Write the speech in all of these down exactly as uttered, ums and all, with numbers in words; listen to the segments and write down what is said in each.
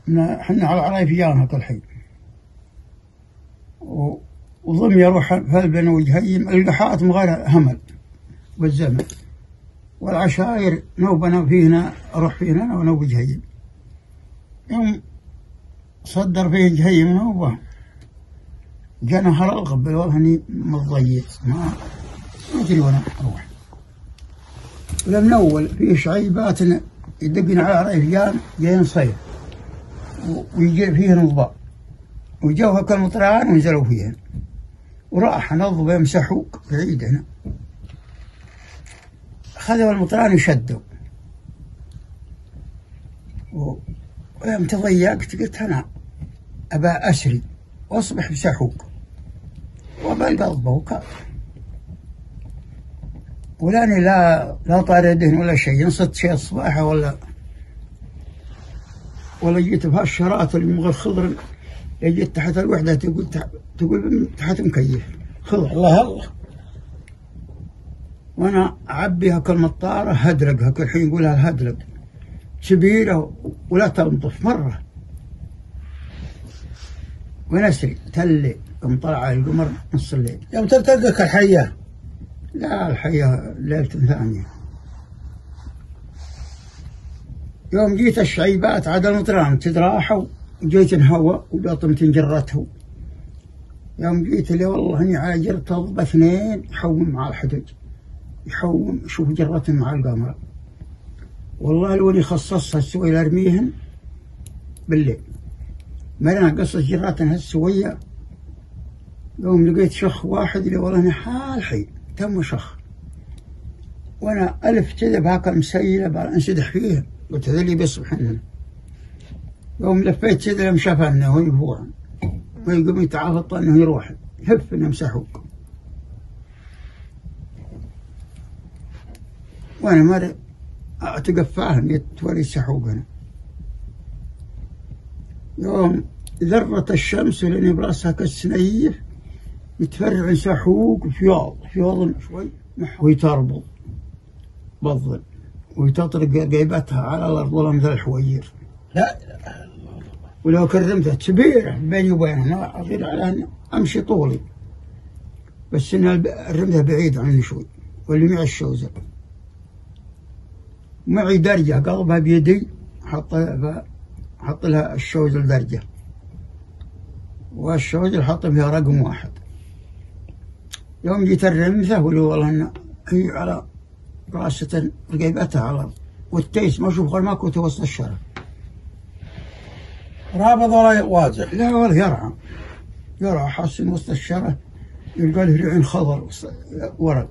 احنا على عريفيانها كل حين، وضم يروح هلبن وجهيم، القحات من غير همل والزمن، والعشائر نوبنا فينا أروح فينا أنا ونوب جهيم. يوم صدر فيه جهيم نوبة جانا هرال قبل والله اني متضيق ما ما ادري وين اروح. ولما اول في شعيبات يدقن على ريفيان جايين صيف ويجي فيه نضباء، وجوها كالمطران ونزلوا فيهن، وراح نضبة يمسحوا بعيد هنا، خذوا المطران يشدوا، ولما تضيقت قلت أنا أبا أسري وأصبح بسحوق وبالقضبة وكذا، ولاني لا لا طاردهن ولا شيء، انصت شيء الصباح ولا ولا جيت بهالشرات اللي من غير خضر، جيت تحت الوحدة تقول تحت تقول تحت مكيف خضر الله الله، وانا اعبيها كالمطارة هدرقها كل حين يقولها الهدرق كبيرة ولا تنطف مرة، ونسري تلي يوم طلع القمر نص الليل. يوم تلتقك الحية؟ لا الحية ليلة ثانية. يوم جيت الشعيبات عاد المطران تدراحوا وجيت انهوى وقاطمت جرته. يوم جيت لي والله اني عاجرت اضرب اثنين يحوم مع الحدج، يحوم شوف جرته مع القمر، والله لو اني خصصها السوية ارميهن بالليل، ما انا قصص جراتن هالسوية. يوم لقيت شخ واحد اللي والله اني حال حي تم شخ، وانا الف كذا بهاك المسيله انسدح فيها، قلت هذا اللي بيصبح لنا. يوم لفيت كذا لم شافنا وهو يفوع ويقوم يتعافط انه يروح هف انه مسحوق، وانا ما اتقفاهم يتولي السحوق. انا يوم ذرت الشمس لاني براسها كالسنيف يتفرع سحوق فياض فياض شوي ويتربض بالظل ويتطرق قيبتها على الارض والله مثل الحوير. لا ولو كرمتها كبيره بيني وبينها ما اصير على ان امشي طولي، بس ان الرمتها بعيد عني شوي، واللي معي الشوزه معي درجه قلبها بيدي، حط حط لها الشوزه لدرجه، والشوزه حط فيها رقم واحد. يوم جيت الرمثة ولو والله انه هي على راسة رقيبتها على الارض، والتيس ما اشوف غير ماكو توسط الشرف. رابض ولا واضح؟ لا والله يرعى يرعى حاسين وسط الشرف، يلقى له ريعين خضر ورق،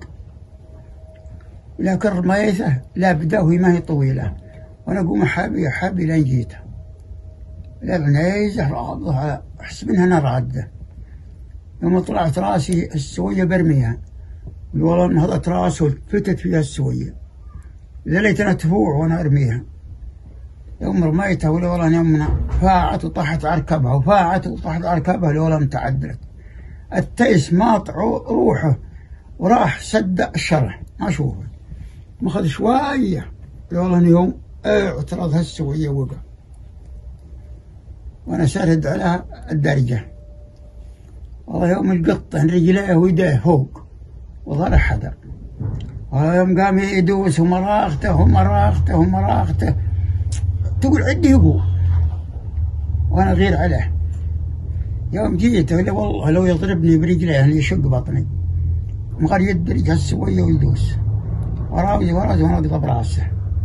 لكن رميته لا بدا وهي ما هي طويلة، وانا اقوم احابي احابي لين جيتها، لا بنيزه راضه على احسب انها انا راده. يوم طلعت راسي السوية برميها، والله انهضت راسي وفتت فيها السوية، ذليت انا تفوع وانا ارميها. يوم رميتها ولا والله يومنا فاعت وطاحت عركبها وفاعت وطاحت عركبها لولا متعدلت. التيس ماطع روحه وراح سد الشرح ما اشوفه، ما اخذ شوية والله يوم اعترض هالسوية وقع، وانا سارد على الدرجة. والله يوم القطة رجليه ويديه فوق وظهر حدا، والله يوم قام يدوس ومراغته ومراغته ومراغته تقول عندي يقول، وانا غير عليه. يوم جيت والله لو يضربني برجليه يشق بطني، مغار يدرج هالسوية ويدوس وراوي وراسه وانا اقضب راسه.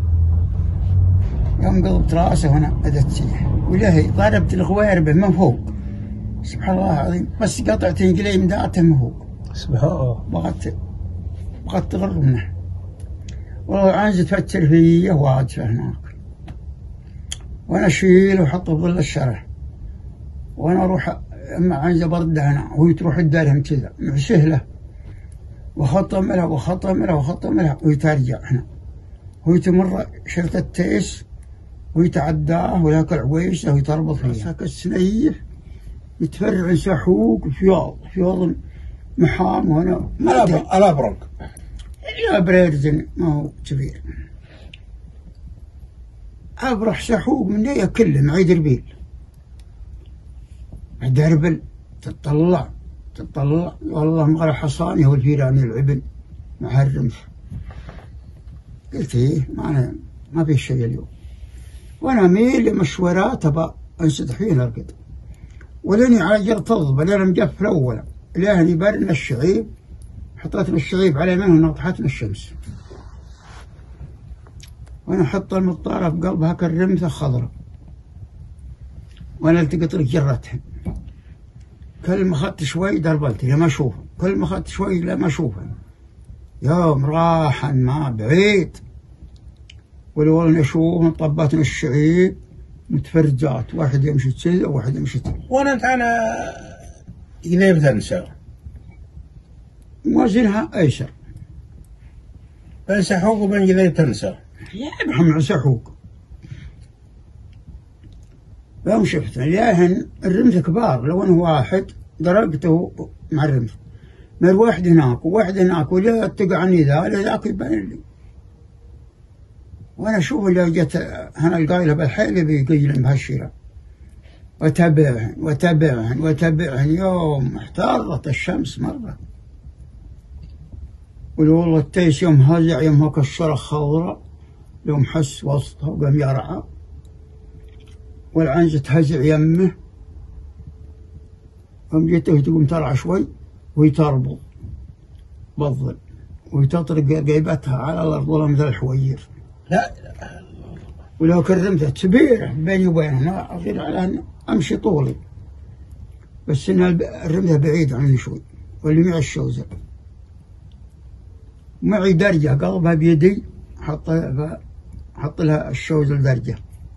يوم قضبت راسه وانا بدت تسيح، ولهي ضربت الغويربه من فوق، سبحان الله العظيم، بس قطعت رجلي من ذاته من فوق. سبحان الله. بغت بغت تغر منه، والله عايز تفكر فيه واقفه هناك، وانا اشيل واحطه في ظل الشرح، وانا اروح اما عايز برده هنا وهي تروح تدارهم كذا سهله، وخطم لها وخطم لها وخطم لها وهي ترجع هنا، وهي تمر شرط التيس وهي تعداه وياكل عويشه وهي تربط فيها كالسنيف يتفرع سحوق فياض فياض محام، وانا ما الابرق لا بريرزن ما هو كبير، ابرح سحوق من ديه كله معي دربيل. دربل تطلع تطلع والله مغرى حصاني هو الفيراني العبن مع الرمح. قلت ايه ما ما في شيء اليوم، وانا ميل لمشورات ابى انسدح فيه نرقد، ولاني على جرة الضبة لأنا مجف الأول لأهلي برنا الشعيب، حطيتنا الشعيب على منه نطحتنا الشمس، وانا حط المطارة في قلبها كالرمثة خضراء، وانا التقط لك جرتها، كل ما اخذت شوي دربلت لما اشوفها، كل ما اخذت شوي لما اشوفها، يوم راحا ما بعيد ولو والله نشوفهم طبتنا الشعيب متفرجات، واحد يمشي كذا وواحد يمشي كذا. وانا انت انا قليب تنسى موازنها ايسر بس حقوق من قليب تنسى يا محمد سحوق. يوم شفت الياهن الرمث كبار، لو انه واحد ضربته مع الرمث، من واحد هناك وواحد هناك ولا تقعني ذا ولا ذاك يبان لي، وانا اشوف اللي جت هنا القايله بالحيل بيقيلن بهالشيره، وتابعهن وتابعهن وتابعهن، يوم احتارت الشمس مره، ولو والله التيس يوم هزع يوم هاك الشرخ خضراء، يوم حس وسطها وقام يرعى، والعنزة تهزع يمه، قام جيته تقوم ترعى شوي وهي تربض بالظل وتطرق قيبتها على الارض والله مثل الحوير. لا ولو كرمتها كبيرة بيني وبينها ما أغير على أن أمشي طولي، بس إن الرمثة بعيد عني شوي، واللي معي الشوزة معي درجة قلبها بيدي، حط حط لها الشوزة الدرجة،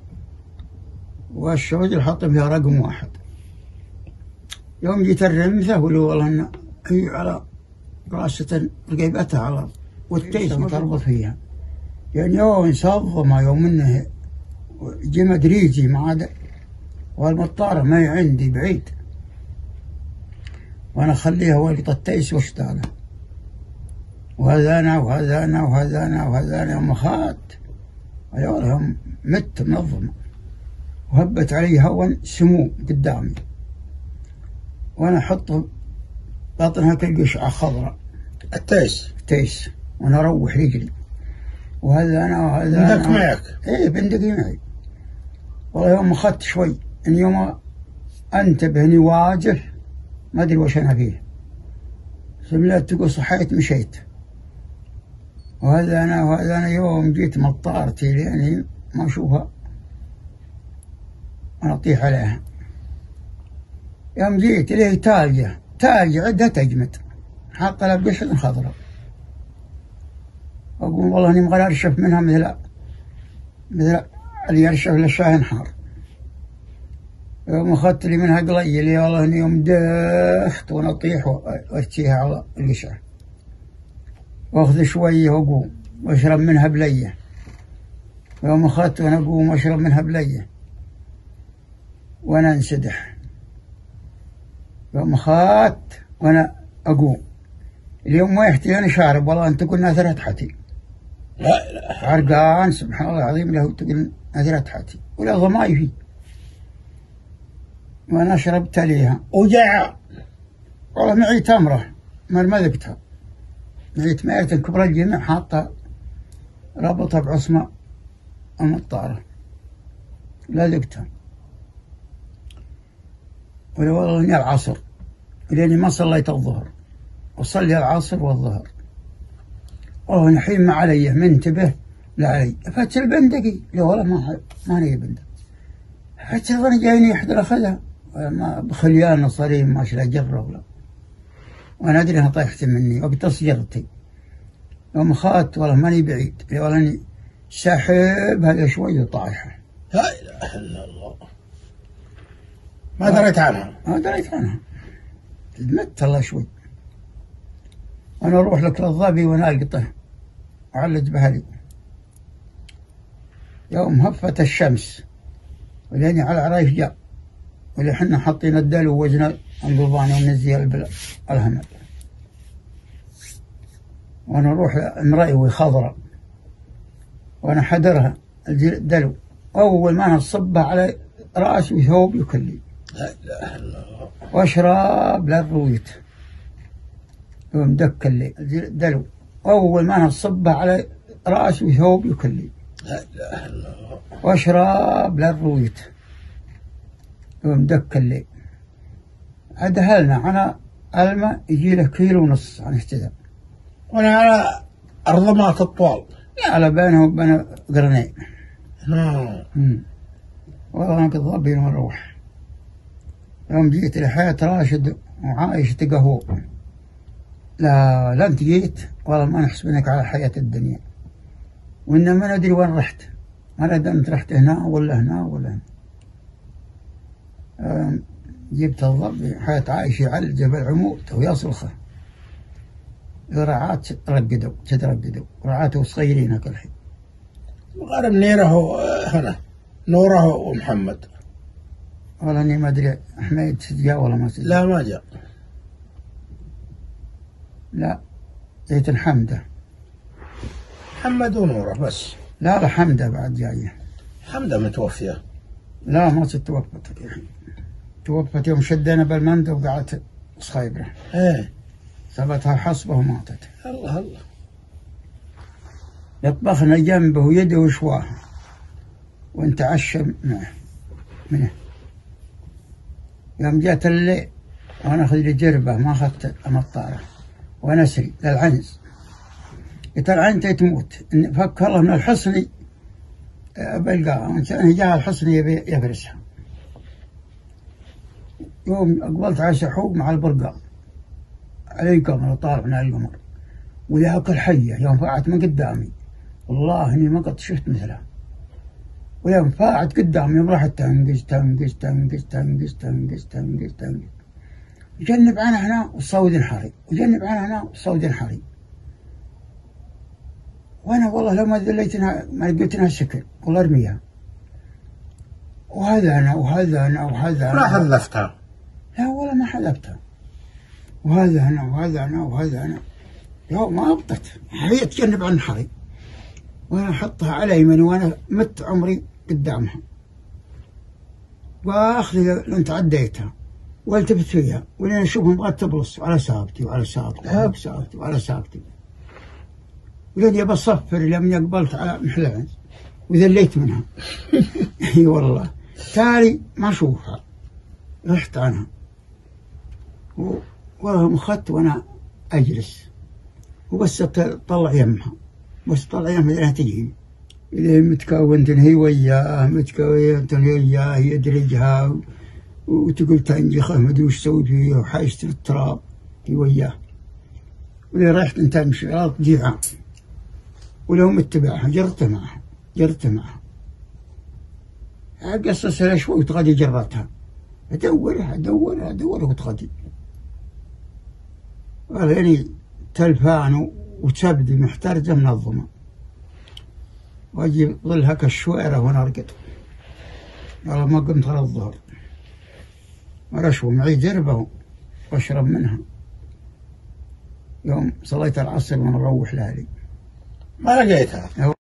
والشوزة حط فيها رقم واحد. يوم جيت الرمثة ولو والله إن هي على راسة رقيبتها على الأرض والتيس متربط فيها، يعني يوم صدمة يوم انه جي مدريجي ما عاد، والمطارة ما هي عندي بعيد، وانا اخليها ولقط التيس واشتغله، وهذا انا وهذا انا وهذا انا وهذا انا يوم اخذت يوم مت منظمة، وهبت علي هون سمو قدامي، وانا احط بطنها كالقشعة خضراء التيس تيس، وانا اروح رجلي، وهذا انا وهذا بندق انا معك. ايه بندقي معي، والله يوم اخذت شوي ان يوم انتبه اني واجه ما ادري وش انا فيه، سملت تقول صحيت مشيت، وهذا انا وهذا انا يوم جيت مطارتي لاني ما اشوفها انا اطيح عليها، يوم جيت ليه تالجه تالجه عدها تجمد، حاطه لها بقشرة خضراء، أقول والله إني مغير أرشف منها مثل مثل اللي يرشف للشاهن حار. يوم أخذت لي منها قليل والله إني يوم دخت وأنا أطيح وأرتيها على القشرة، وأخذ شوية وأقوم وأشرب منها بلية، يوم أخذت وأنا أقوم وأشرب منها بلية وأنا انسدح، يوم أخذت وأنا أقوم اليوم ما يحتي أنا شارب والله أنت قلنا أثرت حتي، لا لا عرقان سبحان الله العظيم له تقول أثرت حتي ولا ضماي فيه، وأنا شربت ليها وجع والله معي تمرة ما ما ذقتها، معي تمرة كبر الجميع حاطة ربطها بعصمة المطارة لا ذقتها، ولا والله إني العصر لأني ما صليت الظهر، وصلي العصر والظهر، والله الحين ما علي منتبه لا علي، فتش البندقي لا والله ما ما ني بندق، فتش ظني جايني أحد أخذها ما بخليان صريم ما شلا جرة ولا، وأنا أدري أنها طيحت مني وقت جرتي، يوم أخذت والله ماني بعيد، والله إني ساحب هذا شوية طايحة. لا إله إلا الله. ما دريت عنها ما دريت عنها تدمت الله شوي، أنا أروح لك للظبي وأنا ألقطه وعلج بهلي، يوم هفت الشمس ولاني على عرايف جاء، واللي حنا حاطين الدلو ووزن القربان ونزي الهمل، وأنا أروح امرأي خضراء وأنا حدرها الدلو، أول ما نصبها على رأسي وثوبي وكلي، لا اله الا الله. واشرب للرويت يوم دك اللي دلو، اول ما نصبه على راسي وثوبي وكلي. لا اله الا الله. واشرب للرويت يوم دك اللي أدهلنا أنا الماء يجي له كيلو ونص عن اهتدى، وانا على ارضمات الطوال على بينه وبين قرنين. نعم. والله انا كنت ضابين ونروح. يوم جيت لحياة راشد وعايش تقهو، لا لا انت جيت والله ما نحسبنك على حياة الدنيا، وإنما ما ندري وين رحت، ما ندري انت رحت هنا ولا هنا ولا هنا. جبت الضب حياة عايشة على جبل عمود ويصرخه، رعات رقدوا تترددوا رعاته صغيرين هكا الحين. غير منيره هنا نوره ومحمد. والله اني ما ادري حميد جاء ولا ما جاء. لا ما جاء. لا جيت حمده. محمد ونوره بس. لا لا حمده بعد جايه. حمده متوفيه. لا ما توفت، توفت يوم شدينا بالمندة وقعدت صخيبره. ايه ثبتها حصبه وماتت. الله الله. يطبخنا جنبه ويده وشواه ونتعشى معه منه. يوم جات الليل وانا اخذ لي جربه ما اخذت مطاره وانا اسري للعنز، قلت العنز تموت، فك الله من الحصني بلقاها، جاء الحصني يبي يفرسها. يوم اقبلت على سحوب مع البرقان علي قمر طالع من القمر، وذاك الحيه يوم فاعت من قدامي والله اني ما قد شفت مثلها، ويوم فاعت قدامي يوم راحت تنقز تنقز تنقز تنقز تنقز تنقز تنقز، وجنب عنها هنا والصوت انحري، وجنب عنها هنا والصوت انحري، وانا والله لو ما ذليتنها ما لقيتنها سكر والله ارميها. وهذا انا وهذا انا وهذا انا. ما حذفتها؟ لا والله ما حذفتها. وهذا انا وهذا انا وهذا انا. لا ما ابطت، هي تجنب عن الحري وانا احطها على يمني وانا مت عمري قدامها، واخذ لو تعديتها والتفت فيها ولين اشوفهم بغت تبلص على ساقتي وعلى ساقتي وعلى ساقتي وعلى ساقتي، ولين يبى اصفر لما قبلت على محل العنز وذليت منها. اي والله تالي ما اشوفها رحت عنها والله مخت وانا اجلس وبس طلع يمها، بس طلع يمها لها تجيني إذا متكونت هي وياه متكونت هي وياه يدرجها وتقول تنجخه ما ادري وش تسوي فيه وحايشت التراب هي وياه، ولي رحت انت امشي غلط جيعان ولو متبعها جرت معها جرت معها قصصها شوي وتغادي جرتها ادورها ادورها ادورها وتغادي والله يعني تلفان وتبدي محترجه من الظما، واجي ظلها كالشويره وانا ارقد والله ما قمت على الظهر ورشوه معي جربه واشرب منها. يوم صليت العصر وانا اروح لاهلي ما لقيتها.